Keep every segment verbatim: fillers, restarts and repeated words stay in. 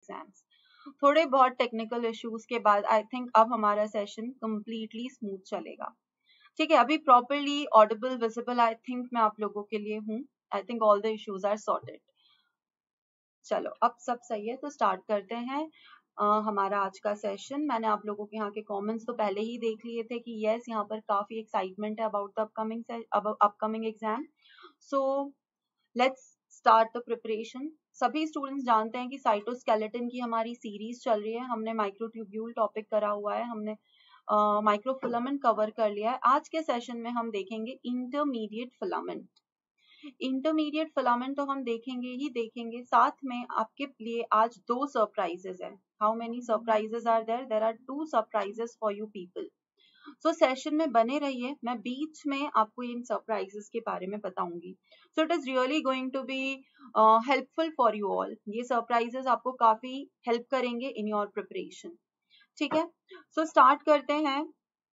Exams. थोड़े बहुत technical issues के बाद आई थिंक अब हमारा सेशन कंप्लीटली स्मूथ चलेगा। ठीक है, अभी properly audible visible I think मैं आप लोगों के लिए हूँ। I think all the issues are sorted. चलो अब सब सही है तो स्टार्ट करते हैं uh, हमारा आज का सेशन। मैंने आप लोगों के यहाँ के कमेंट्स तो पहले ही देख लिए थे कि यस यहाँ पर काफी एक्साइटमेंट है about the upcoming upcoming exam. So let's start the preparation. सभी स्टूडेंट्स जानते हैं कि साइटोस्केलेटन की हमारी सीरीज चल रही है। हमने माइक्रोट्यूब्यूल टॉपिक करा हुआ है, हमने माइक्रोफिलामेंट कवर कर लिया है। आज के सेशन में हम देखेंगे इंटरमीडिएट फिलामेंट। इंटरमीडिएट फिलामेंट तो हम देखेंगे ही देखेंगे, साथ में आपके लिए आज दो सरप्राइजेस है। How many surprises are there? There are two surprises for you people. So session में बने रहिए, मैं बीच में आपको इन सरप्राइजेस के बारे में बताऊंगी। So it is really going to be helpful for you all. ये सरप्राइजेस आपको काफी हेल्प करेंगे इन योर प्रिपरेशन। ठीक है, सो स्टार्ट करते हैं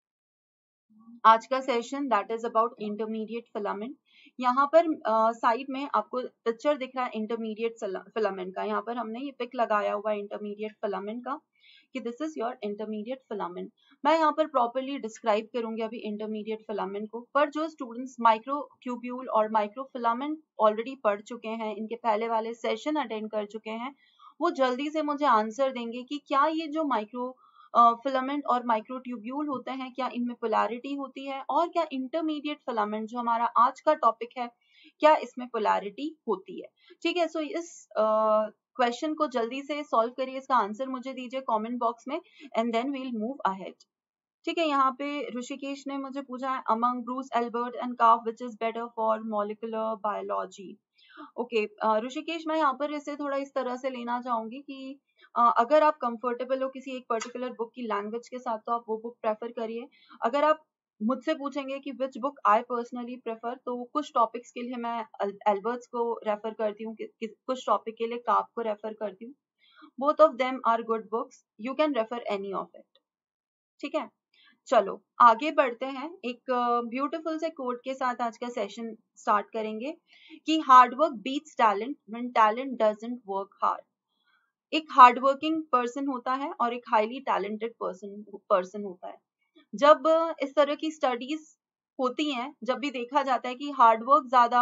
आज का session that is about intermediate filament. यहाँ पर साइड uh, में आपको पिक्चर दिख रहा है इंटरमीडिएट फिलामेंट का। यहाँ पर हमने ये पिक लगाया हुआ है इंटरमीडिएट फिलामेंट का कि this is your intermediate filament. मैं यहाँ पर प्रॉपरली डिस्क्राइब करूंगी अभी इंटरमीडिएट फिलामेंट को, पर जो स्टूडेंट्स माइक्रोट्यूब्यूल और माइक्रोफिलामेंट ऑलरेडी पढ़ चुके हैं, इनके पहले वाले सेशन अटेंड कर चुके हैं, वो जल्दी से मुझे आंसर देंगे कि क्या ये जो माइक्रो फिलामेंट और माइक्रोट्यूब्यूल होते हैं, क्या इनमें पोलैरिटी होती है, और क्या इंटरमीडिएट फिलामेंट जो हमारा आज का टॉपिक है, क्या इसमें पोलैरिटी होती है। ठीक है, सो so इस क्वेश्चन uh, को जल्दी से सॉल्व करिए, इसका आंसर मुझे दीजिए कमेंट बॉक्स में and then we will move ahead. ठीक है, यहाँ पे ऋषिकेश ने मुझे पूछा है among Bruce Albert and Karp which is better for molecular biology. Okay Rishikesh, मैं यहाँ पर इसे थोड़ा इस तरह से लेना चाहूंगी कि uh, अगर आप कंफर्टेबल हो किसी एक पर्टिकुलर बुक की लैंग्वेज के साथ तो आप वो बुक प्रेफर करिए। अगर आप मुझसे पूछेंगे कि which book I personally prefer, तो कुछ टॉपिक्स के लिए मैं एल्बर्ट्स को रेफर करती हूँ, कुछ टॉपिक के लिए काफ को रेफर करती हूँ। Both of them are good books, you can refer any of it. ठीक है, चलो आगे बढ़ते हैं। एक ब्यूटीफुल से कोट के साथ आज का सेशन स्टार्ट करेंगे कि hard work beats talent when talent doesn't work hard. एक हार्ड वर्किंग पर्सन होता है और एक हाईली टैलेंटेड पर्सन पर्सन होता है। जब इस तरह की स्टडीज होती हैं, जब भी देखा जाता है कि हार्ड वर्क ज्यादा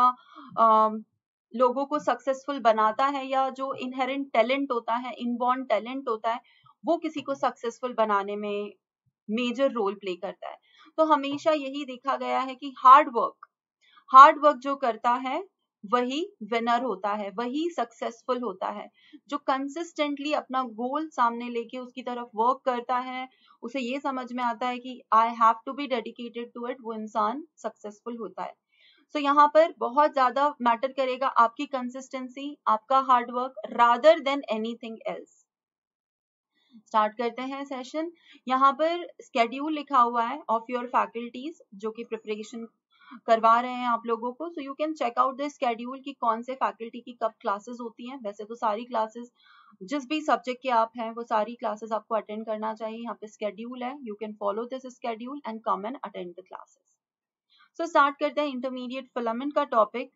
लोगों को सक्सेसफुल बनाता है, या जो इनहेरेंट टैलेंट होता है, इनबॉर्न टैलेंट होता है, वो किसी को सक्सेसफुल बनाने में मेजर रोल प्ले करता है। तो हमेशा यही देखा गया है कि हार्ड वर्क हार्ड वर्क जो करता है वही विनर होता है, वही सक्सेसफुल होता है। जो कंसिस्टेंटली अपना गोल सामने लेके उसकी तरफ वर्क करता है, उसे ये समझ में आता है कि I have to be dedicated to it, वो इंसान सक्सेसफुल होता है। सो so, यहाँ पर बहुत ज्यादा मैटर करेगा आपकी कंसिस्टेंसी, आपका hard work rather than anything else. Start करते हैं सेशन। यहाँ पर स्केड्यूल लिखा हुआ है ऑफ योर फैकल्टीज जो कि प्रिपरेशन करवा रहे हैं आप लोगों को। So you can check out the schedule कि कौन से फैकल्टी की कब क्लासेस होती हैं। वैसे तो सारी क्लासेस जिस भी सब्जेक्ट के आप हैं वो सारी क्लासेस आपको अटेंड करना चाहिए। यहाँ पे स्केड्यूल है, you can follow this schedule and come and attend the classes. So start करते हैं इंटरमीडिएट फिलामेंट का टॉपिक।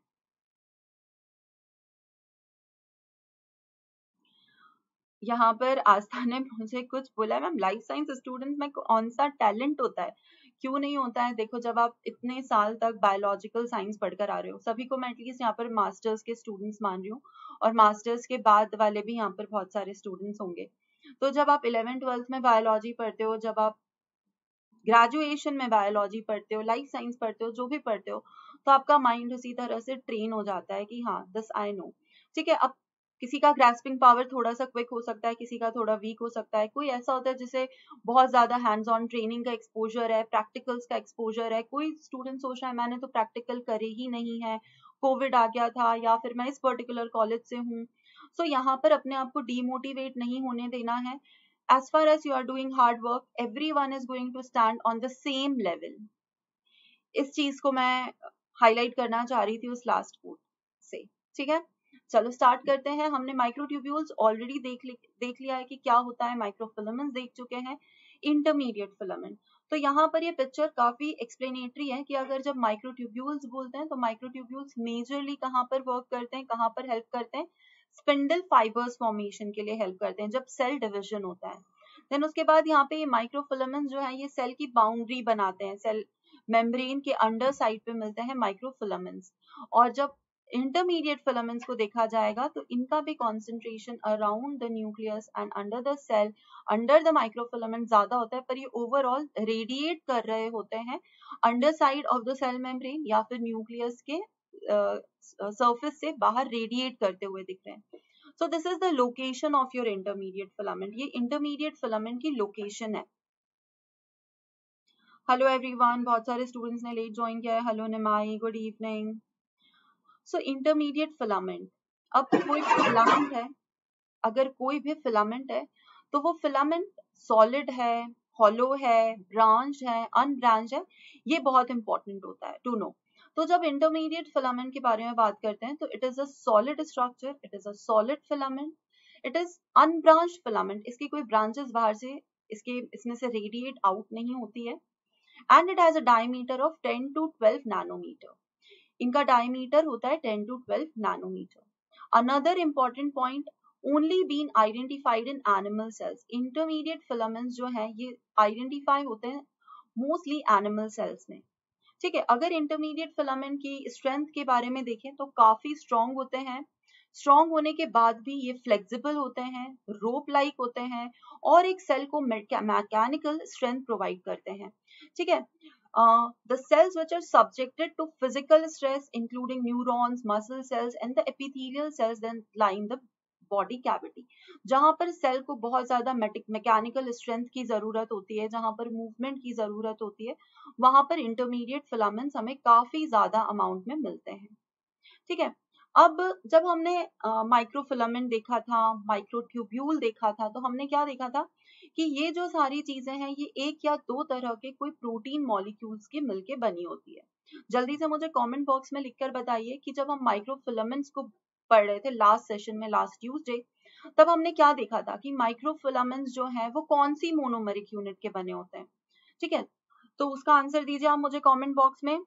यहाँ पर आस्था ने मुझे कुछ बोला है, मैम लाइफ साइंस स्टूडेंट में कौन सा टैलेंट होता है? क्यों नहीं होता है? देखो, जब आप इतने साल तक बायोलॉजिकल साइंस पढ़कर आ रहे हो, सभी को मैं एटलीस्ट यहाँ पर मास्टर्स के स्टूडेंट्स मान रही हूँ, और मास्टर्स के बाद वाले भी यहाँ पर बहुत सारे स्टूडेंट्स होंगे। तो जब आप इलेवेंथ ट्वेल्थ में बायोलॉजी पढ़ते हो, जब आप ग्रेजुएशन में बायोलॉजी पढ़ते हो, लाइफ साइंस पढ़ते हो, जो भी पढ़ते हो, तो आपका माइंड उसी तरह से ट्रेन हो जाता है कि हाँ दिस आई नो। ठीक है, अब किसी का ग्रास्पिंग पावर थोड़ा सा क्विक हो सकता है, किसी का थोड़ा वीक हो सकता है। कोई ऐसा होता है जिसे बहुत ज्यादा हैंड्स ऑन ट्रेनिंग का एक्सपोजर है, प्रैक्टिकल्स का एक्सपोजर है। कोई स्टूडेंट सोच रहा है मैंने तो प्रैक्टिकल करे ही नहीं है, कोविड आ गया था, या फिर मैं इस पर्टिकुलर कॉलेज से हूँ। सो so, यहाँ पर अपने आप को डीमोटिवेट नहीं होने देना है। As far as you are doing hard work, everyone is going to stand on the same level. इस चीज को मैं हाईलाइट करना चाह रही थी उस लास्ट कोट से। ठीक है, चलो स्टार्ट करते हैं। हमने माइक्रोट्यूब्यूल्स ऑलरेडी देख li, देख लिया है कि क्या होता है, माइक्रोफिलामेंट्स देख चुके हैं, इंटरमीडिएट फिलामेंट। तो यहाँ पर ये पिक्चर काफी एक्सप्लेनेटरी है कि अगर जब माइक्रोट्यूब्यूल्स बोलते हैं तो माइक्रोट्यूब्यूल्स मेजरली कहाँ पर वर्क करते हैं, कहाँ पर हेल्प करते हैं, स्पिंडल फाइबर्स फॉर्मेशन के लिए हेल्प करते हैं जब सेल डिविजन होता है। देन उसके बाद यहाँ पे ये माइक्रोफिलामेंट्स जो है ये सेल की बाउंड्री बनाते हैं, सेल मेम्ब्रेन के अंडर साइड पे मिलते हैं माइक्रोफिलामेंट्स। और जब इंटरमीडिएट फिलामेंट्स को देखा जाएगा तो इनका भी concentration around the nucleus and under the cell under the microfilament ज्यादा होता है, पर ये ओवरऑल रेडिएट कर रहे होते हैं under side of the cell membrane या फिर न्यूक्लियस के सरफेस uh, से बाहर रेडिएट करते हुए दिख रहे हैं। So this is the location of your intermediate filament, ये इंटरमीडिएट फिलामेंट की लोकेशन है। हेलो एवरीवन, बहुत सारे स्टूडेंट्स ने लेट ज्वाइन किया है। Hello Nimai, good evening. So intermediate filament, अब कोई फिलामेंट है, अगर कोई भी फिलामेंट है तो वो फिलामेंट सॉलिड है, हॉलो है, ब्रांच है, अनब्रांच है, ये बहुत इंपॉर्टेंट होता है टू नो। तो जब इंटरमीडिएट फिलामेंट के बारे में बात करते हैं तो it is a solid structure, it is a solid filament, it is unbranched filament, इसकी कोई ब्रांचेस बाहर से इसके इसमें से रेडिएट आउट नहीं होती है, and it has a diameter of ten to twelve nanometer, इनका डायमीटर होता है ten to twelve nanometer. Another important point, only been identified in animal cells, intermediate filaments जो है ये आइडेंटिफाई होते हैं मोस्टली एनिमल सेल्स में। ठीक है, अगर इंटरमीडिएट फिलामेंट की स्ट्रेंथ के बारे में देखें तो काफी स्ट्रॉन्ग होते हैं, स्ट्रॉन्ग होने के बाद भी ये फ्लेक्सिबल होते हैं, रोप लाइक होते हैं और एक सेल को मैकेनिकल स्ट्रेंथ प्रोवाइड करते हैं। ठीक है, Uh, the cells which are subjected to physical stress including neurons, muscle cells and the epithelial cells then line the body cavity, जहां पर सेल को बहुत ज्यादा मैकेनिकल स्ट्रेंथ की जरूरत होती है, जहां पर मूवमेंट की जरूरत होती है, वहां पर इंटरमीडिएट फिलामेंट्स हमें काफी ज्यादा अमाउंट में मिलते हैं। ठीक है, अब जब हमने माइक्रोफिलामेंट देखा था, माइक्रोट्यूब्यूल देखा था, तो हमने क्या देखा था कि ये जो सारी चीजें हैं ये एक या दो तरह के कोई प्रोटीन मॉलिक्यूल्स की मिलके बनी होती है। जल्दी से मुझे कमेंट बॉक्स में लिखकर बताइए कि जब हम माइक्रोफिलामेंट्स को पढ़ रहे थे लास्ट सेशन में, लास्ट ट्यूसडे, तब हमने क्या देखा था कि माइक्रोफिलामेंट्स जो है वो कौन सी मोनोमेरिक यूनिट के बने होते हैं। ठीक है, तो उसका आंसर दीजिए आप मुझे कमेंट बॉक्स में।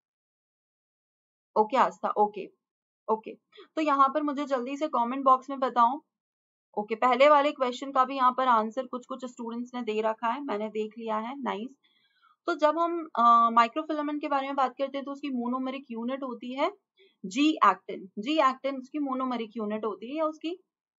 Okay Aastha, okay okay okay. तो यहाँ पर मुझे जल्दी से कमेंट बॉक्स में बताओ। ओके okay, पहले वाले क्वेश्चन का भी यहाँ पर आंसर कुछ कुछ स्टूडेंट्स ने दे रखा है, मैंने देख लिया है, नाइस। तो जब हम माइक्रोफिलामेंट के बारे में बात करते हैं तो उसकी मोनोमेरिक यूनिट होती है जी एक्टिन, जी एक्टिन उसकी मोनोमेरिक यूनिट होती है या उसकी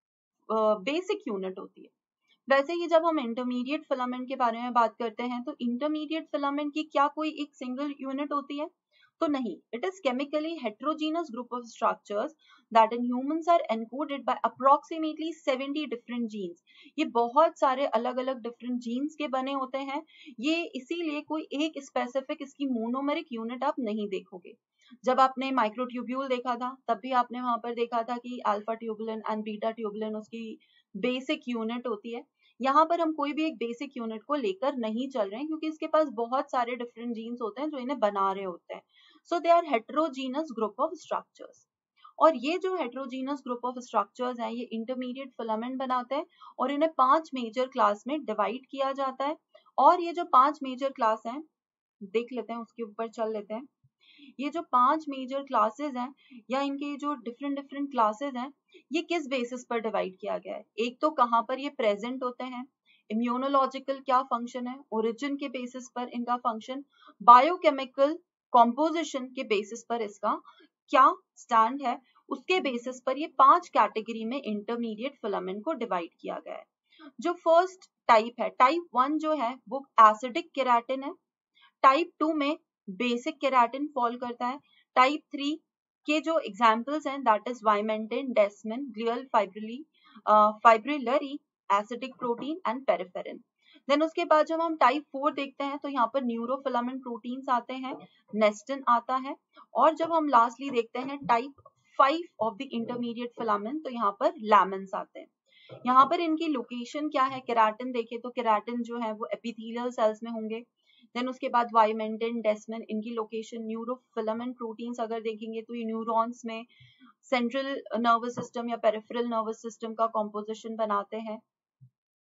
बेसिक यूनिट होती है। वैसे ही जब हम इंटरमीडिएट फिलामेंट के बारे में बात करते हैं तो इंटरमीडिएट फिलामेंट की क्या कोई एक सिंगल यूनिट होती है? तो नहीं, it is chemically heterogeneous group of structures that in humans are encoded by approximately seventy different genes. ये बहुत सारे अलग अलग डिफरेंट जीन्स के बने होते हैं, ये इसीलिए कोई एक स्पेसिफिक इसकी मोनोमेरिक यूनिट आप नहीं देखोगे। जब आपने माइक्रोट्यूब्यूल देखा था तब भी आपने वहां पर देखा था कि alpha tubulin and beta tubulin उसकी बेसिक यूनिट होती है। यहाँ पर हम कोई भी एक बेसिक यूनिट को लेकर नहीं चल रहे हैं क्योंकि इसके पास बहुत सारे डिफरेंट जीन्स होते हैं जो इन्हें बना रहे होते हैं। So they are heterogeneous group of structures, और ये जो हेट्रोजीनस ग्रुप ऑफ स्ट्रक्चर्स हैं ये इंटरमीडिएट फिलामेंट बनाते हैं और इन्हें पांच मेजर क्लास में डिवाइड किया जाता है। और ये जो पांच मेजर क्लास हैं देख लेते हैं, उसके ऊपर चल लेते हैं। ये जो पांच मेजर क्लासेस हैं या इनके जो डिफरेंट डिफरेंट क्लासेस हैं ये किस बेसिस पर डिवाइड किया गया है? एक तो कहाँ पर ये प्रेजेंट होते हैं, इम्यूनोलॉजिकल क्या फंक्शन है, ओरिजिन के बेसिस पर इनका फंक्शन, बायोकेमिकल कॉम्पोजिशन के बेसिस पर इसका क्या स्टैंड है, उसके बेसिस पर ये पांच कैटेगरी में इंटरमीडिएट फिलामेंट को डिवाइड किया गया है। जो फर्स्ट टाइप है, टाइप वन जो है वो एसिडिक केराटिन है, टाइप टू में बेसिक केराटिन फॉल करता है, टाइप थ्री के जो एग्जांपल्स हैं that is vimentin, desmin, glial fibrilli fibrillary acidic protein and peripherin. Then उसके बाद जब हम टाइप फोर देखते हैं तो यहाँ पर न्यूरोफिलामेंट प्रोटीन्स आते हैं, नेस्टिन आता है, और जब हम लास्टली देखते हैं type five of the intermediate filament तो यहाँ पर लैमेंस आते हैं। यहाँ पर इनकी लोकेशन क्या है, केराटिन देखे तो केराटिन जो है वो एपिथेलियल सेल्स में होंगे। देन उसके बाद वाइमेंटिन, डेस्मिन, इनकी लोकेशन न्यूरोफिलामेंट प्रोटीन्स अगर देखेंगे तो ये न्यूरॉन्स में सेंट्रल नर्वस सिस्टम या पेरिफेरल नर्वस सिस्टम का कॉम्पोजिशन बनाते हैं।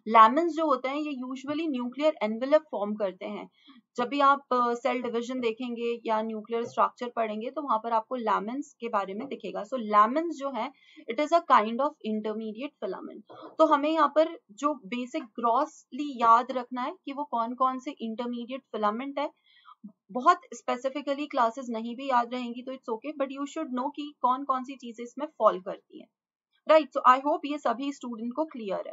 लैमेंस जो होते हैं ये यूजुअली न्यूक्लियर एनवेलप फॉर्म करते हैं। जब भी आप सेल uh, डिवीजन देखेंगे या न्यूक्लियर स्ट्रक्चर पढ़ेंगे तो वहां पर आपको लैमेंस के बारे में दिखेगा। सो लैमेंस जो है it is a kind of intermediate filament. तो हमें यहाँ पर जो बेसिक ग्रॉसली याद रखना है कि वो कौन कौन से इंटरमीडिएट फिलामेंट है। बहुत स्पेसिफिकली क्लासेस नहीं भी याद रहेंगी तो it's okay, but you should know कि कौन कौन सी चीजें इसमें फॉल करती है, राइट। सो आई होप ये सभी स्टूडेंट को क्लियर है।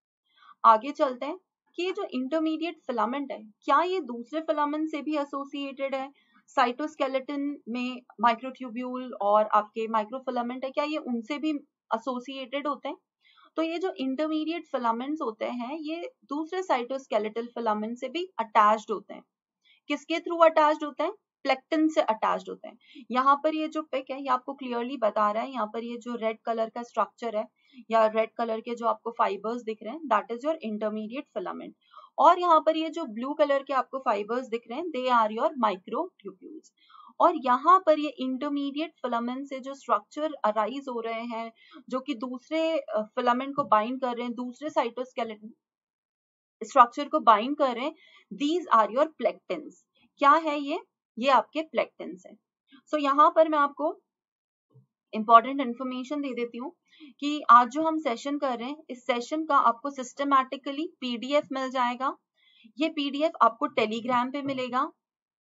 आगे चलते हैं कि ये जो इंटरमीडिएट फिलामेंट है क्या ये दूसरे फिलामेंट से भी एसोसिएटेड है। साइटोस्केलेटन में माइक्रोट्यूब्यूल और आपके माइक्रोफिलामेंट है, क्या ये उनसे भी एसोसिएटेड होते हैं? तो ये जो इंटरमीडिएट फिलामेंट्स होते हैं ये दूसरे साइटोस्केलेटल फिलामेंट से भी अटैच्ड होते हैं। किसके थ्रू अटैच्ड होते हैं? प्लेक्टिन से अटैच्ड होते हैं। यहाँ पर ये जो पिक है ये आपको क्लियरली बता रहा है, यहाँ पर ये जो रेड कलर का स्ट्रक्चर है या रेड कलर के जो आपको फाइबर्स दिख रहे हैं that is your intermediate filament. और यहाँ पर ये जो ब्लू कलर के आपको फाइबर्स दिख रहे हैं दे आर योर माइक्रोट्यूब्यूल्स। और यहाँ पर ये इंटरमीडिएट फिलामेंट से जो स्ट्रक्चर अराइज हो रहे हैं जो कि दूसरे फिलामेंट को बाइंड कर रहे हैं, दूसरे साइटोस्केलेटन स्ट्रक्चर को बाइंड कर रहे हैं, दीज आर योर प्लेक्टिन्स। क्या है ये? ये आपके प्लेक्टिन्स है। सो so, यहाँ पर मैं आपको इंपॉर्टेंट इंफॉर्मेशन दे देती हूँ कि आज जो हम सेशन कर रहे हैं इस सेशन का आपको सिस्टमैटिकली पीडीएफ मिल जाएगा। ये पीडीएफ आपको टेलीग्राम पे मिलेगा।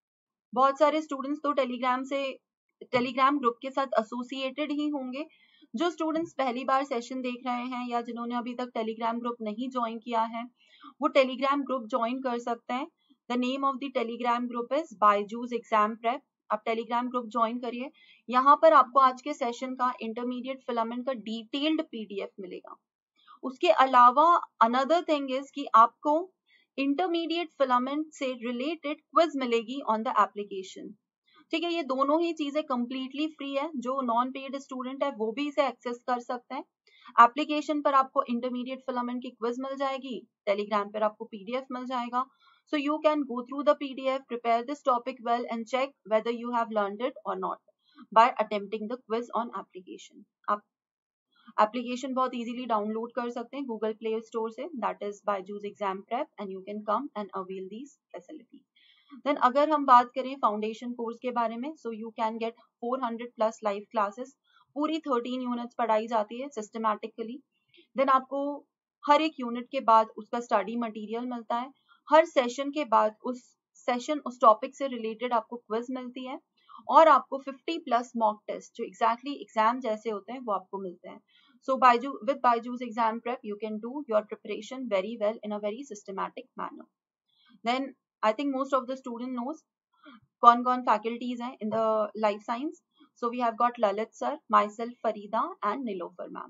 बहुत सारे स्टूडेंट्स तो टेलीग्राम से टेलीग्राम ग्रुप के साथ एसोसिएटेड ही होंगे। जो स्टूडेंट्स पहली बार सेशन देख रहे हैं या जिन्होंने अभी तक टेलीग्राम ग्रुप नहीं ज्वाइन किया है वो टेलीग्राम ग्रुप ज्वाइन कर सकते हैं। The name of the Telegram group is Byju's exam prep. आप टेलीग्राम ग्रुप ज्वाइन करिए। यहाँ पर आपको आज के सेशन का इंटरमीडिएट फिलामेंट का डिटेल्ड पीडीएफ मिलेगा। उसके अलावा अनदर थिंग इज कि आपको इंटरमीडिएट फिलामेंट से रिलेटेड क्विज मिलेगी ऑन द एप्लीकेशन। ठीक है, ये दोनों ही चीजें कंप्लीटली फ्री है। जो नॉन पेड स्टूडेंट है वो भी इसे एक्सेस कर सकते हैं। एप्लीकेशन पर आपको इंटरमीडिएट फिलामेंट की क्विज मिल जाएगी, टेलीग्राम पर आपको पीडीएफ मिल जाएगा। So you can go through the P D F, prepare this topic well and check whether you have learned it or not by attempting the quiz on application. आप application बहुत easily download कर सकते हैं Google Play Store से, that is Byju's exam prep, and you can come and avail these facilities. Then अगर हम बात करें फाउंडेशन कोर्स के बारे में, so you can get four hundred plus live classes, पूरी थर्टीन यूनिट्स पढ़ाई जाती है सिस्टमैटिकली। देन आपको हर एक यूनिट के बाद उसका स्टडी मटेरियल मिलता है। हर सेशन के बाद उस सेशन उस टॉपिक से रिलेटेड आपको क्विज मिलती है और आपको फिफ्टी प्लस मॉक टेस्ट जो एग्जैक्टली एग्जाम जैसे होते हैं वो आपको मिलते हैं। So Baiju, with Baiju's exam prep, you can do your preparation very well in a very systematic manner. Then I think most of the student knows कौन कौन faculties हैं in the life science. So we have got Lalit sir, myself Farida and Nilofer ma'am.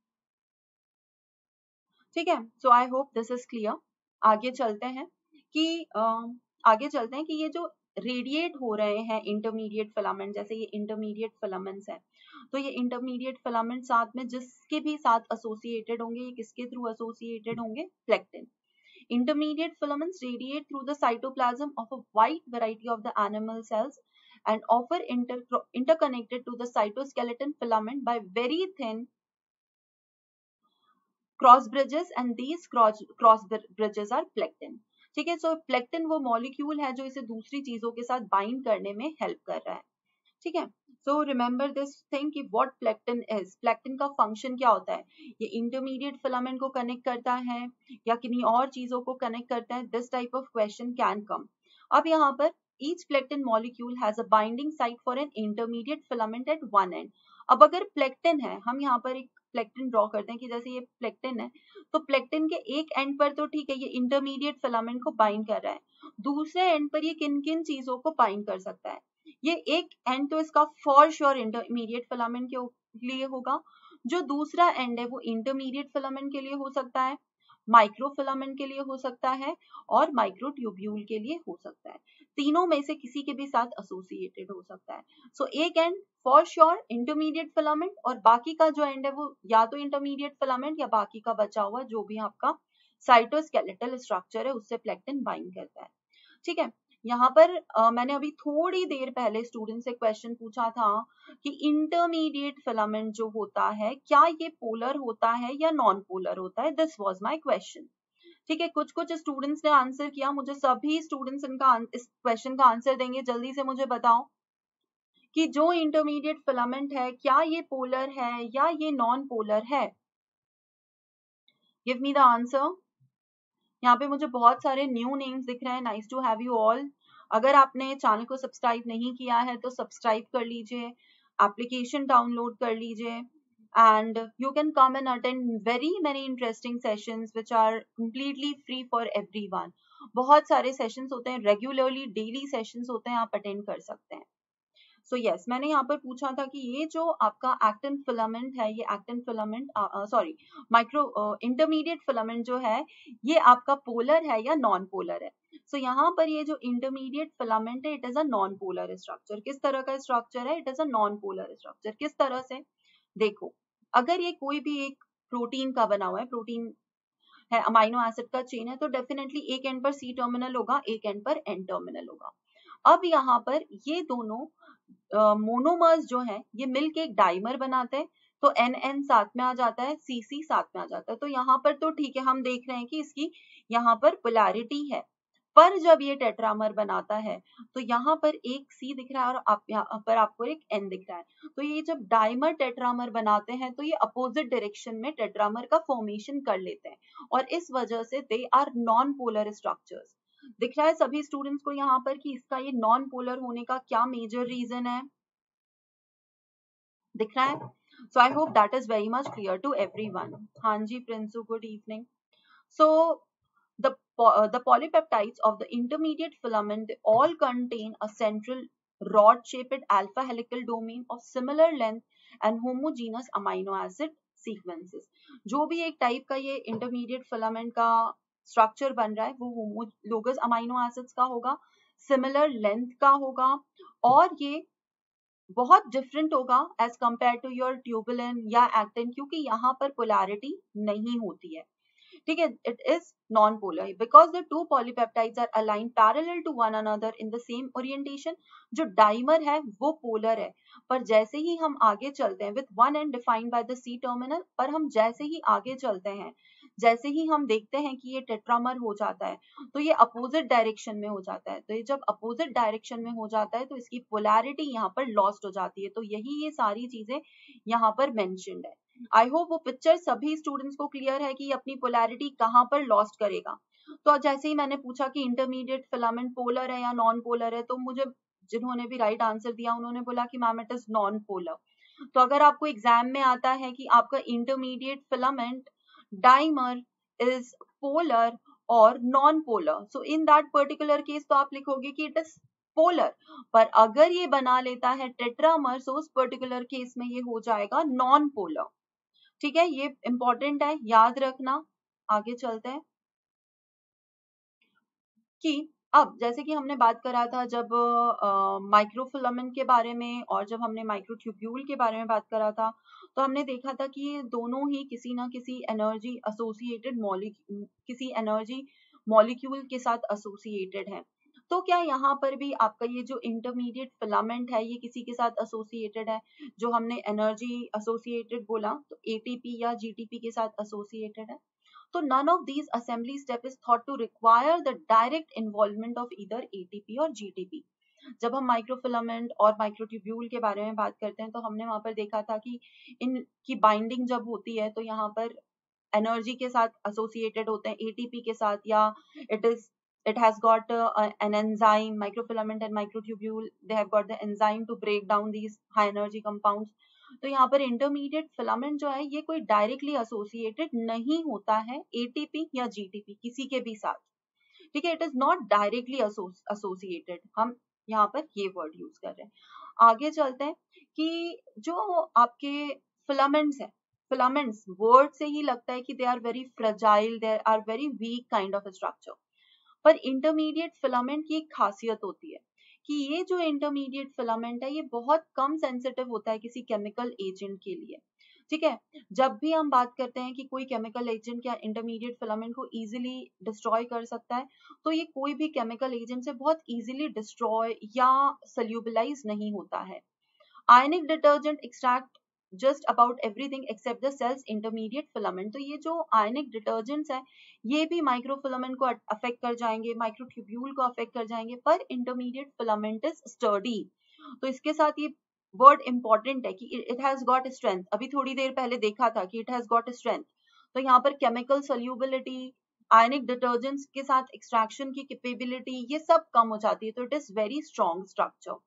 ठीक है, so I hope this is clear. आगे चलते हैं कि uh, आगे चलते हैं कि ये जो रेडिएट हो रहे हैं इंटरमीडिएट फिलामेंट, जैसे ये इंटरमीडिएट फिलामेंट्स है, तो ये इंटरमीडिएट फिलामेंट साथ में जिसके भी साथ एसोसिएटेड होंगे, ये किसके थ्रू एसोसिएटेड होंगे? Plectin. Intermediate filaments radiate through the cytoplasm of a wide variety of the animal cells and offer inter interconnected to the cytoskeleton filament by very thin cross bridges, and these cross bridges are plectin. ठीक है, सो प्लेक्टिन वो molecule है जो इसे दूसरी चीजों के साथ बाइंड करने में हेल्प कर रहा है। ठीक है, सो रिमेंबर दिस थिंग कि व्हाट प्लेक्टिन इज। प्लेक्टिन का फंक्शन क्या होता है? ये इंटरमीडिएट फिलामेंट को कनेक्ट करता है या किन्हीं और चीजों को कनेक्ट करता है। This type of question can come. अब यहाँ पर each plectin molecule has a binding site for an intermediate filament at one end. अब अगर प्लेक्टिन है, हम यहाँ पर एक प्लेक्टिन ड्रॉ करते हैं कि जैसे ये प्लेक्टिन है, तो प्लेक्टिन के एक एंड पर तो ठीक है ये इंटरमीडिएट फिलामेंट को बाइंड कर रहा है, दूसरे एंड पर ये किन किन चीजों को बाइंड कर सकता है? ये एक एंड तो इसका फॉर श्योर इंटरमीडिएट फिलामेंट के लिए होगा, जो दूसरा एंड है वो इंटरमीडिएट फिलामेंट के लिए हो सकता है, माइक्रो फिलामेंट के लिए हो सकता है और माइक्रोट्यूब्यूल के लिए हो सकता है। तीनों में से किसी के भी साथ एसोसिएटेड हो सकता है। सो so, एक end for sure intermediate filament और बाकी का जो एंड है वो या तो इंटरमीडिएट फिलामेंट या बाकी का बचा हुआ जो भी आपका साइटोस्केलेटल स्ट्रक्चर है उससे प्लेक्टिन बाइंड करता है। ठीक है, यहाँ पर uh, मैंने अभी थोड़ी देर पहले स्टूडेंट से क्वेश्चन पूछा था कि इंटरमीडिएट फिलामेंट जो होता है क्या ये पोलर होता है या नॉन पोलर होता है। This was my question. ठीक है, कुछ कुछ स्टूडेंट्स ने आंसर किया, मुझे सभी स्टूडेंट्स इनका इस क्वेश्चन का आंसर देंगे, जल्दी से मुझे बताओ कि जो इंटरमीडिएट फिलामेंट है क्या ये पोलर है या ये नॉन पोलर है? Give me the answer. यहाँ पे मुझे बहुत सारे न्यू नेम्स दिख रहे हैं, nice to have you all. अगर आपने चैनल को सब्सक्राइब नहीं किया है तो सब्सक्राइब कर लीजिए, एप्लीकेशन डाउनलोड कर लीजिए, and you can come and attend very many interesting sessions which are completely free for everyone. बहुत सारे सेशंस होते हैं, रेगुलरली डेली सेशंस होते हैं, आप अटेंड कर सकते हैं। सो so यस yes, मैंने यहाँ पर पूछा था कि ये जो आपका एक्टिन फिलामेंट है, ये actin filament sorry micro intermediate filament जो है ये आपका पोलर है या नॉन पोलर है। सो so, यहाँ पर ये जो इंटरमीडिएट फिलामेंट है it is a non polar structure. किस तरह का स्ट्रक्चर है? It is a non polar structure. किस तरह से? देखो, अगर ये कोई भी एक प्रोटीन का बना हुआ है, प्रोटीन है, अमाइनो एसिड का चेन है, तो डेफिनेटली एक एंड पर सी टर्मिनल होगा, एक एंड पर एन टर्मिनल होगा। अब यहाँ पर ये दोनों मोनोमर्स जो हैं ये मिलके एक डाइमर बनाते हैं, तो एन एन साथ में आ जाता है, सी सी साथ में आ जाता है। तो यहाँ पर तो ठीक है, हम देख रहे हैं कि इसकी यहाँ पर पोलैरिटी है, पर जब ये टेट्रामर बनाता है तो यहाँ पर एक सी दिख रहा है और आप यहाँ पर आपको एक एन दिख रहा है। तो ये जब डाइमर टेट्रामर बनाते हैं तो ये अपोजिट डायरेक्शन में टेट्रामर का फॉर्मेशन कर लेते हैं और इस वजह से they are non polar structures. दिख रहा है सभी स्टूडेंट्स को यहाँ पर कि इसका ये नॉन पोलर होने का क्या मेजर रीजन है? दिख रहा है? So I hope that is very much clear to everyone. हाँ जी Prinsu, good evening. So the uh, the polypeptides of the intermediate filament they all contain a central rod shaped alpha helical domain of similar length and homogeneous amino acid sequences. जो भी एक type का ये intermediate filament का structure बन रहा है वो होमोलोगस अमाइनो एसिड्स का होगा, सिमिलर लेंथ का होगा और ये बहुत डिफरेंट होगा as compared to your tubulin या एक्टिन, क्योंकि यहाँ पर पोलैरिटी नहीं होती है। ठीक है, it is non-polar because the two polypeptides are aligned parallel to one another in the same orientation. जो डाइमर है वो पोलर है, पर जैसे ही हम आगे चलते हैं with one end defined by the C terminal, पर हम जैसे ही आगे चलते हैं, जैसे ही हम देखते हैं कि ये टेट्रामर हो जाता है तो ये अपोजिट डायरेक्शन में हो जाता है। तो ये जब अपोजिट डायरेक्शन में हो जाता है तो इसकी पोलैरिटी यहाँ पर लॉस्ट हो जाती है। तो यही ये सारी चीजें यहाँ पर मेंशन्ड है। आई होप वो पिक्चर सभी स्टूडेंट्स को क्लियर है कि अपनी पोलैरिटी कहाँ पर लॉस्ट करेगा। तो जैसे ही मैंने पूछा कि इंटरमीडिएट फिलामेंट पोलर है या नॉन पोलर है, तो मुझे जिन्होंने भी राइट आंसर दिया उन्होंने बोला कि ma'am it is non polar. तो अगर आपको एग्जाम में आता है कि आपका intermediate filament dimer is polar और non polar, so in that particular case तो आप लिखोगे कि इट इज पोलर, पर अगर ये बना लेता है टेट्रामर तो उस पर्टिकुलर केस में ये हो जाएगा नॉन पोलर। ठीक है, ये इंपॉर्टेंट है, याद रखना। आगे चलते हैं कि अब जैसे कि हमने बात करा था जब माइक्रोफिलामेंट के बारे में और जब हमने माइक्रोट्यूब्यूल के बारे में बात करा था, तो हमने देखा था कि ये दोनों ही किसी ना किसी एनर्जी एसोसिएटेड मॉलिक्यूल किसी एनर्जी मॉलिक्यूल के साथ एसोसिएटेड है। तो क्या यहाँ पर भी आपका ये जो इंटरमीडिएट फिलामेंट है ये किसी के साथ एसोसिएटेड है? जो हमने एनर्जी एसोसिएटेड बोला तो एटीपी या जीटीपी के साथ एसोसिएटेड है। तो none of these assembly step is thought to require the direct involvement of either A T P और G T P. जब हम माइक्रोफिलामेंट और माइक्रोट्यूब्यूल के बारे में बात करते हैं तो हमने वहां पर देखा था कि इनकी बाइंडिंग जब होती है तो यहाँ पर एनर्जी के साथ एसोसिएटेड होते हैं, एटीपी के साथ, या it is it has got uh, an enzyme, microfilament and microtubule, they have got the enzyme to break down these high energy compounds. तो यहाँ पर इंटरमीडिएट फिलामेंट जो है ये कोई डायरेक्टली एसोसिएटेड नहीं होता है एटीपी या जीटीपी किसी के भी साथ। ठीक है, it is not directly associated, हम यहाँ पर ये वर्ड यूज कर रहे हैं। आगे चलते हैं कि जो आपके फिलामेंट्स है, फिलामेंट्स वर्ड से ही लगता है कि they are very fragile, they are very weak kind of structure, पर इंटरमीडिएट फिलामेंट की एक खासियत होती है कि ये जो इंटरमीडिएट फिलामेंट है ये बहुत कम सेंसिटिव होता है किसी केमिकल एजेंट के लिए। ठीक है, जब भी हम बात करते हैं कि कोई केमिकल एजेंट या इंटरमीडिएट फिलामेंट को इजीली डिस्ट्रॉय कर सकता है, तो ये कोई भी केमिकल एजेंट से बहुत इजीली डिस्ट्रॉय या सल्यूबलाइज नहीं होता है। Ionic detergent extract just about everything except the cell's intermediate filament. तो ये जो ionic detergents है ये भी microfilament को affect कर जाएंगे, microtubule को affect कर जाएंगे, पर intermediate filament is sturdy. तो इसके साथ ये वर्ड इंपॉर्टेंट है कि it has got strength. अभी थोड़ी देर पहले देखा था कि it has got strength. तो यहाँ पर chemical solubility, ionic detergents के साथ extraction की capability ये सब कम हो जाती है, तो it is very strong structure.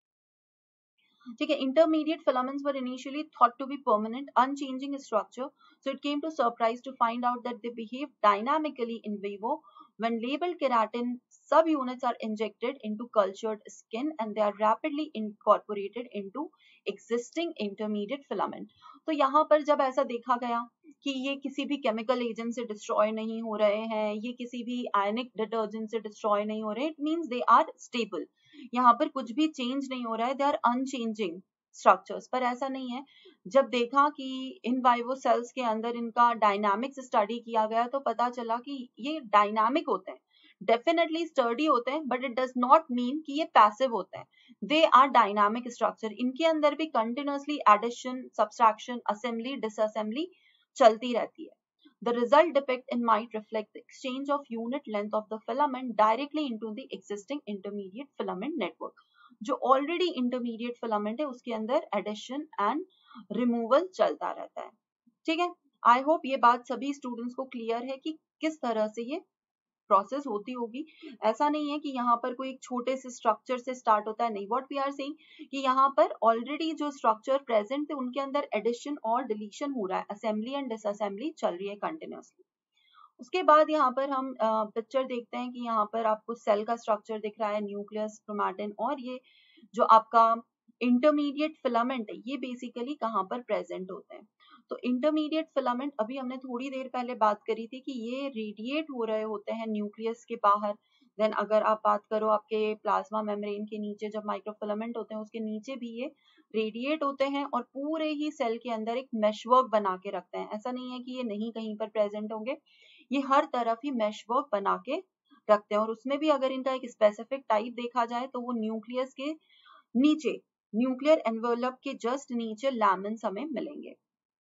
ठीक है, intermediate filaments were initially thought to be permanent, unchanging structure, so it came to surprise to find out that they behave dynamically in vivo. When labeled keratin subunits are injected into cultured skin and they are rapidly incorporated into existing intermediate filament. तो यहाँ पर जब ऐसा देखा गया कि ये किसी भी केमिकल एजेंट से डिस्ट्रॉय नहीं हो रहे हैं, ये किसी भी आयनिक डिटर्जेंट से डिस्ट्रॉय नहीं हो रहे, it means they are stable. यहाँ पर कुछ भी चेंज नहीं हो रहा है, दे आर अनचेंजिंग स्ट्रक्चर्स. पर ऐसा नहीं है. जब देखा कि इन वाइवो सेल्स के अंदर इनका डायनामिक्स स्टडी किया गया तो पता चला कि ये डायनामिक होते हैं, डेफिनेटली स्टर्डी होते हैं, but it does not mean कि ये पैसिव होते हैं. They are dynamic structure. इनके अंदर भी continuously addition, subtraction, assembly, disassembly चलती रहती है. The result depict and might reflect the exchange of unit length of the filament directly into the existing intermediate filament network. जो already intermediate filament है उसके अंदर addition and removal चलता रहता है. ठीक है, I hope ये बात सभी students को clear है कि किस तरह से ये प्रोसेस होती होगी. ऐसा नहीं है कि यहाँ पर कोई एक छोटे से स्ट्रक्चर से स्टार्ट होता है, नहीं. व्हाट वी आर सेइंग कि यहाँ पर ऑलरेडी जो स्ट्रक्चर प्रेजेंट है उनके अंदर एडिशन और डिलीशन हो रहा है, असेंबली एंड डिसअसेंबली चल रही है कंटिन्यूअसली. उसके बाद यहाँ पर हम पिक्चर देखते हैं कि यहाँ पर आपको सेल का स्ट्रक्चर दिख रहा है, न्यूक्लियस, क्रोमैटिन, और ये जो आपका इंटरमीडिएट फिलामेंट है ये बेसिकली कहाँ पर प्रेजेंट होते हैं. तो इंटरमीडिएट फिलामेंट अभी हमने थोड़ी देर पहले बात करी थी कि ये रेडिएट हो रहे होते हैं न्यूक्लियस के बाहर. देन अगर आप बात करो आपके प्लाज्मा मेम्ब्रेन के नीचे जब माइक्रोफिलामेंट होते हैं उसके नीचे भी ये रेडिएट होते हैं और पूरे ही सेल के अंदर एक मेशवर्क बना के रखते हैं. ऐसा नहीं है कि ये नहीं कहीं पर प्रेजेंट होंगे, ये हर तरफ ही मेशवर्क बना के रखते हैं. और उसमें भी अगर इनका एक स्पेसिफिक टाइप देखा जाए तो वो न्यूक्लियस के नीचे, न्यूक्लियर एनवेलप के जस्ट नीचे लैमिन्स हमें मिलेंगे.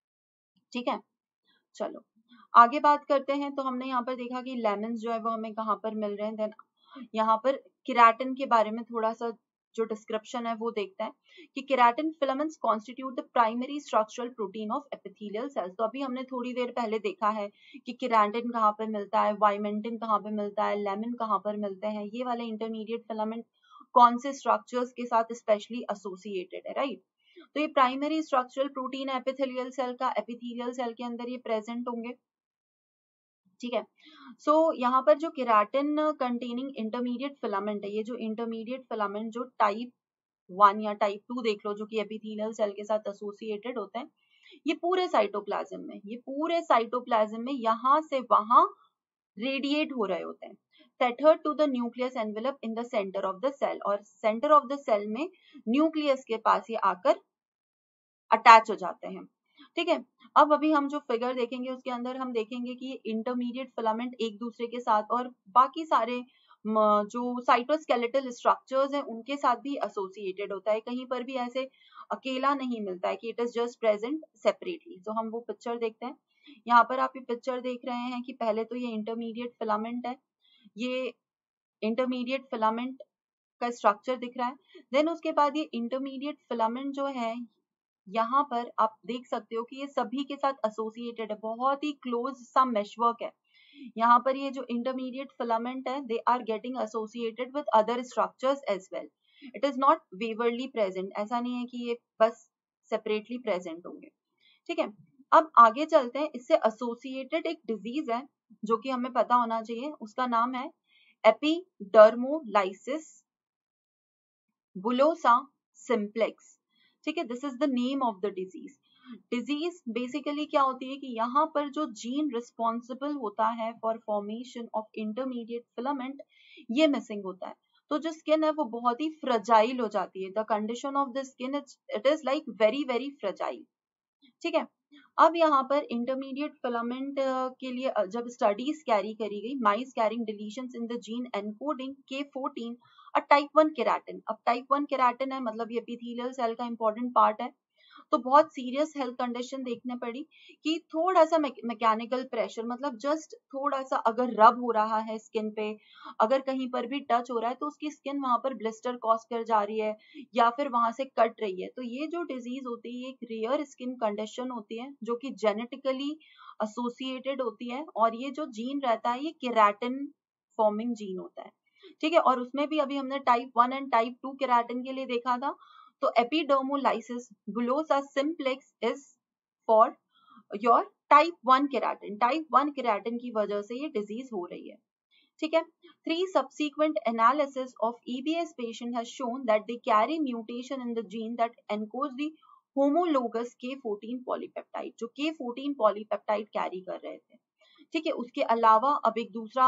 ठीक है, चलो आगे बात करते हैं. तो हमने यहाँ पर देखा कि लेमन्स जो है वो हमें कहाँ पर मिल रहे हैं. देन यहाँ पर केराटिन के बारे में थोड़ा सा जो डिस्क्रिप्शन है वो देखते हैं कि keratin filaments constitute the primary structural protein of epithelial cells. तो अभी हमने थोड़ी देर पहले देखा है कि केराटिन कहाँ पर मिलता है, वाइमेंटिन कहाँ पर मिलता है, लेमिन कहाँ पर मिलते हैं. ये वाले इंटरमीडिएट फिलामेंट कौन से स्ट्रक्चर्स के साथ स्पेशली एसोसिएटेड है, राइट. तो ये प्राइमरी स्ट्रक्चरल प्रोटीन है एपिथेलियल सेल का, एपिथेलियल सेल के अंदर ये प्रेजेंट होंगे. ठीक है, सो so, यहाँ पर जो केराटिन कंटेनिंग इंटरमीडिएट फिलामेंट है, ये जो इंटरमीडिएट फिलामेंट जो टाइप वन या टाइप टू देख लो जो कि एपिथेलियल सेल के साथ एसोसिएटेड होते हैं, ये पूरे साइटोप्लाज्म में, ये पूरे साइटोप्लाज्म में यहाँ से वहां रेडिएट हो रहे होते हैं. tethered to the nucleus envelope in the center of the cell, और center of the cell में न्यूक्लियस के पास ये आकर अटैच हो जाते हैं. ठीक है, अब अभी हम जो फिगर देखेंगे उसके अंदर हम देखेंगे कि इंटरमीडिएट फिलामेंट एक दूसरे के साथ और बाकी सारे जो साइटोस्केलेटल स्ट्रक्चर्स हैं उनके साथ भी एसोसिएटेड होता है. कहीं पर भी ऐसे अकेला नहीं मिलता है कि it is just present separately. तो हम वो पिक्चर देखते हैं. यहाँ पर आप ये पिक्चर देख रहे हैं कि पहले तो ये इंटरमीडिएट फिलामेंट है, ये इंटरमीडिएट फिलामेंट का स्ट्रक्चर दिख रहा है. देन उसके बाद ये इंटरमीडिएट फिलामेंट जो है यहाँ पर आप देख सकते हो कि ये सभी के साथ एसोसिएटेड है, बहुत ही क्लोज सा मेशवर्क है. यहाँ पर ये जो इंटरमीडिएट फिलामेंट है they are getting associated with other structures as well. It is not waverly present, ऐसा नहीं है कि ये बस सेपरेटली प्रेजेंट होंगे. ठीक है, अब आगे चलते हैं. इससे एसोसिएटेड एक डिजीज है जो कि हमें पता होना चाहिए, उसका नाम है एपिडर्मोलाइसिस बुलोसा सिंप्लेक्स. ठीक है, this is the name of the disease. Disease basically क्या होती है कि यहाँ पर जो जीन रिस्पॉन्सिबल होता है for formation of intermediate filament ये मिसिंग होता है. तो जो स्किन है वो बहुत ही फ्रजाइल हो जाती है. The condition of the skin it is like very very fragile. ठीक है, अब यहाँ पर इंटरमीडिएट फिलामेंट के लिए जब स्टडीज कैरी करी गई, mice carrying deletions in the gene encoding K fourteen a type one keratin. अब टाइप वन केराटिन है मतलब ये एपिथेलियल सेल का इंपॉर्टेंट पार्ट है. तो बहुत सीरियस हेल्थ कंडीशन देखने पड़ी कि थोड़ा सा मैकेनिकल प्रेशर, मतलब जस्ट थोड़ा सा अगर रब हो रहा है स्किन पे, अगर कहीं पर भी टच हो रहा है तो उसकी स्किन वहां पर ब्लिस्टर कॉज कर जा रही है या फिर वहां से कट रही है। तो ये जो डिजीज होती है एक रेयर स्किन कंडीशन होती है जो कि जेनेटिकली एसोसिएटेड होती है, और ये जो जीन रहता है ये केराटिन फॉर्मिंग जीन होता है, ठीक है। और उसमें भी अभी हमने type one and type two keratin के लिए देखा था। तो epidermolysis bullosa simplex is for your type one keratin. Type one keratin की वजह से ये डिजीज हो रही है, ठीक है। Three subsequent analysis of E B S patient has shown that they carry mutation in the gene that encodes the homologous K fourteen polypeptide, जो K fourteen polypeptide कैरी कर रहे थे, ठीक है। उसके अलावा अब एक दूसरा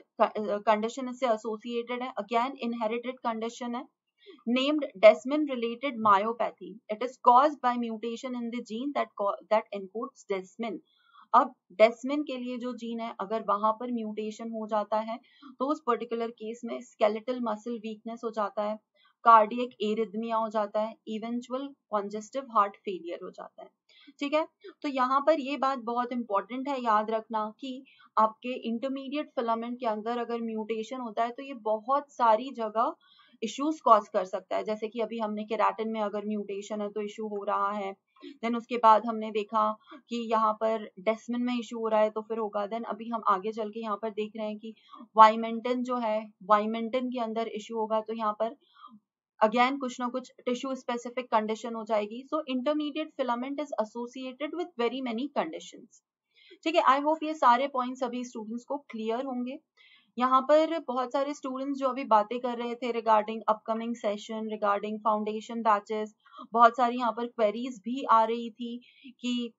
कंडीशन इससे एसोसिएटेड है, अगेन इनहेरिटेड कंडीशन है, named Desmin related myopathy. It is caused by mutation in the gene that that encodes Desmin. अब डेस्मिन के लिए जो जीन है अगर वहां पर म्यूटेशन हो जाता है तो उस पर्टिकुलर केस में स्केलेटल मसल वीकनेस हो जाता है, कार्डियक एरिथमिया हो जाता है, इवेंचुअल कॉन्जेस्टिव हार्ट फेलियर हो जाता है, ठीक है। तो यहाँ पर ये बात बहुत इंपॉर्टेंट है याद रखना कि आपके इंटरमीडिएट फिलामेंट के अंदर अगर म्यूटेशन होता है तो ये बहुत सारी जगह इश्यूज कॉज कर सकता है। जैसे कि अभी हमने केराटिन में अगर म्यूटेशन है तो इशू हो रहा है, देन उसके बाद हमने देखा कि यहाँ पर डेस्मिन में इशू हो रहा है तो फिर होगा, देन अभी हम आगे चल के यहाँ पर देख रहे हैं कि वाइमेंटन जो है वाइमेंटन के अंदर इशू होगा, तो यहाँ पर अगेन कुछ ना कुछ टिश्यू स्पेसिफिक कंडीशन हो जाएगी। So intermediate filament is associated with very many conditions, ठीक है। आई होप ये सारे पॉइंट्स अभी स्टूडेंट्स को क्लियर होंगे। यहाँ पर बहुत सारे स्टूडेंट्स जो अभी बातें कर रहे थे regarding upcoming session, regarding foundation batches, बहुत सारी यहाँ पर क्वेरीज भी आ रही थी कि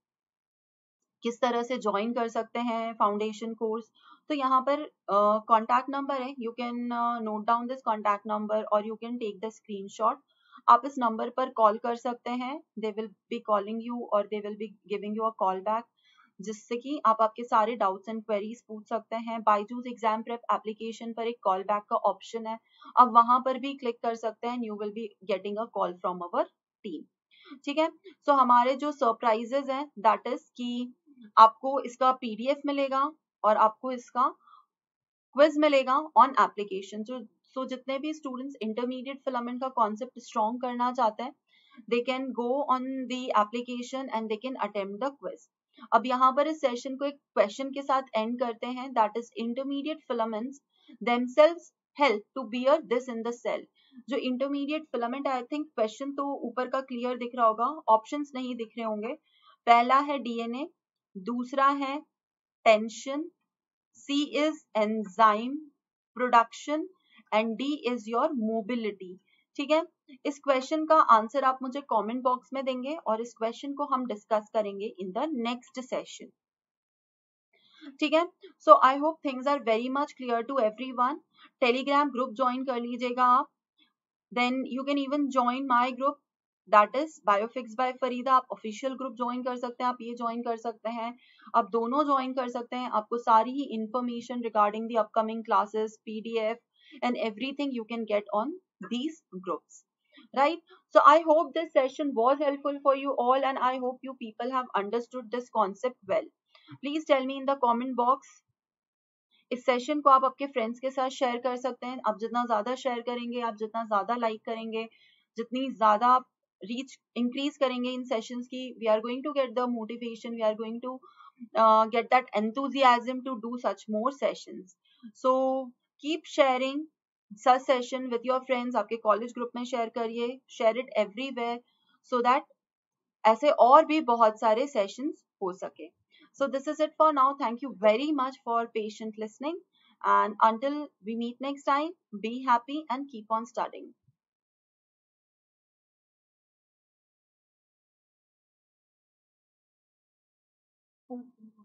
किस तरह से ज्वाइन कर सकते हैं फाउंडेशन कोर्स। तो यहाँ पर कॉन्टैक्ट uh, नंबर है, you can note down this contact number और you can take the screenshot. आप इस नंबर पर कॉल कर सकते हैं, they will be calling you और they will be giving you a call back, जिससे कि आप आपके सारे डाउट्स एंड क्वेरीज पूछ सकते हैं। बायजूस एग्जाम प्रेप एप्लीकेशन पर एक कॉल बैक का ऑप्शन है, आप वहां पर भी क्लिक कर सकते हैं, you will be getting a call from our team, ठीक है। सो so, हमारे जो सरप्राइजेस हैं दैट इज कि आपको इसका पीडीएफ मिलेगा और आपको इसका क्विज मिलेगा ऑन एप्लीकेशन। जो सो जितने भी स्टूडेंट्स इंटरमीडिएट फिलामेंट का कॉन्सेप्ट स्ट्रॉन्ग करना चाहते हैं they can go on the application and they can attempt the quiz. अब यहाँ पर इस सेशन को एक क्वेश्चन के साथ एंड करते हैं, that is intermediate filaments themselves help to bear this in the cell. जो intermediate filament, I think question तो ऊपर का क्लियर दिख रहा होगा, ऑप्शंस नहीं दिख रहे होंगे। पहला है डीएनए, दूसरा है tension, C is enzyme production and D is your mobility, ठीक है। इस क्वेश्चन का आंसर आप मुझे कमेंट बॉक्स में देंगे और इस क्वेश्चन को हम डिस्कस करेंगे इन द नेक्स्ट सेशन, ठीक है। So I hope things are very much clear to everyone. Telegram group join कर लीजिएगा आप, then you can even join my group that is Biofix by Farida. आप ऑफिशियल ग्रुप ज्वाइन कर सकते हैं, आप ये ज्वाइन कर सकते हैं, आप दोनों ज्वाइन कर सकते हैं। आपको सारी ही information regarding the upcoming classes, PDF and everything you can get on these groups, right? So I hope this session was helpful for you all and I hope you people have understood this concept well. Please tell me in the comment box. इस सेशन को आप आपके friends के साथ share कर सकते हैं। आप जितना ज्यादा शेयर करेंगे, आप जितना ज्यादा लाइक करेंगे, जितनी ज्यादा आप रीच इंक्रीज करेंगे इन सेशंस की, we are going to get the motivation, we are going to get that enthusiasm to do such more sessions. So keep sharing such session with your friends, आपके college group में share करिए, share it everywhere so that ऐसे और भी बहुत सारे sessions हो सके। So this is it for now. Thank you very much for patient listening. And until we meet next time, be happy and keep on studying. Okay.